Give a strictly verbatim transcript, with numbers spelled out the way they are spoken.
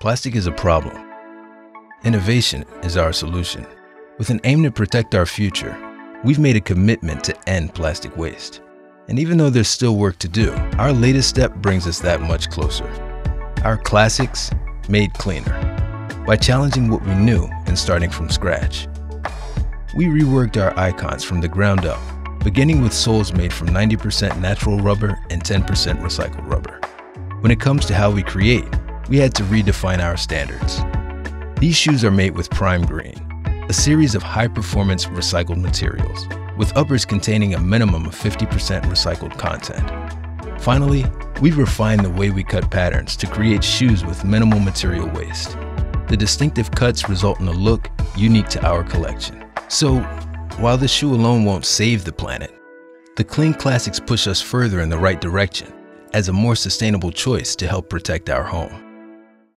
Plastic is a problem. Innovation is our solution. With an aim to protect our future, we've made a commitment to end plastic waste. And even though there's still work to do, our latest step brings us that much closer. Our classics made cleaner, by challenging what we knew and starting from scratch. We reworked our icons from the ground up, beginning with soles made from ninety percent natural rubber and ten percent recycled rubber. When it comes to how we create, we had to redefine our standards. These shoes are made with Prime Green, a series of high-performance recycled materials, with uppers containing a minimum of fifty percent recycled content. Finally, we've refined the way we cut patterns to create shoes with minimal material waste. The distinctive cuts result in a look unique to our collection. So, while this shoe alone won't save the planet, the Clean Classics push us further in the right direction as a more sustainable choice to help protect our home.